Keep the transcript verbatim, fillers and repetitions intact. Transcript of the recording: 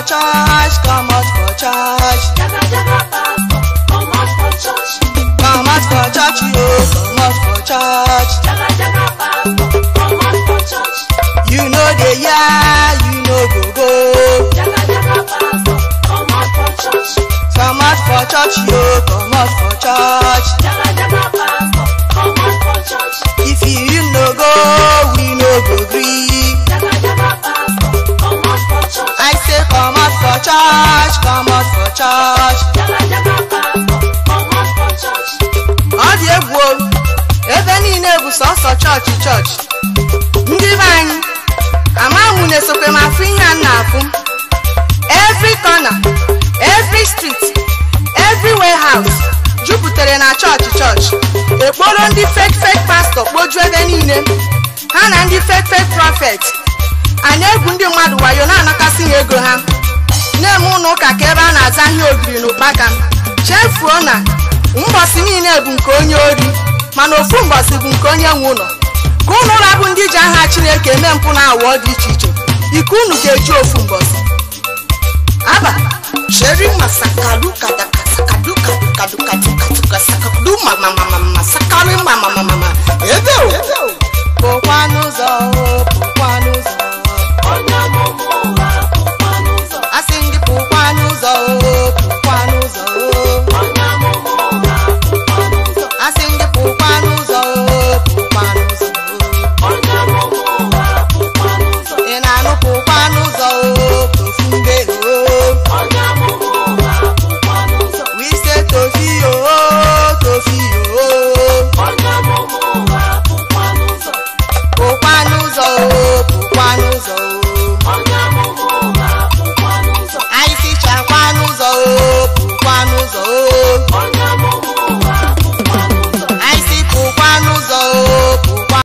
church, come out for church. Jaga jaga pastor, come out for church. Come out for church, yo, come out for church. Jaga jaga pastor, come out for church. You know the year, you know go go. Jaga jaga pastor, come out for church. Come out for church, yo, come out for church. Jaga jaga pastor, come out for church. If you no go, we no go gree. Jaga jaga pastor, come out for church. I say come out for church, come out for church. Jaga jaga pastor, come out for church. Ọ dị egwu o, ebe niile bụ sọsọ chọọchị chọọchị. Ndị be anyị, amahụ na-esokwe m afụ ihe a na-afụ. Every corner, every street, every warehouse jupụtara na chọọchị chọọchị. Ekporo ndị fake fake pastor kpoju ebe niile. Ha na ndị fake fake prophet. A na-egwu ndị mmadụ wayo na-anakasị ha ego ha. Na-eme ụlọ ụka ka ebe a na-aza ihe ogiri n'ụkpaka. Chefuo na mbọsị niile bụ nke onye ori, mana ofu mbọsị bụ nke onye nwe ụlọ. Ka ụlọ ụlọ bụ ndị ji aha Chineke eme mpụ na awọ dị iche iche. Ike unu ga-eji ofu mbọsị. Aba, sheri masakalu kadaka sakadu kadu kadu kadu kadu sakadu mama mama mama sakari mama mama mama. Ebe o. Pụkwa n'ụzọ, pụkwa n'ụzọ.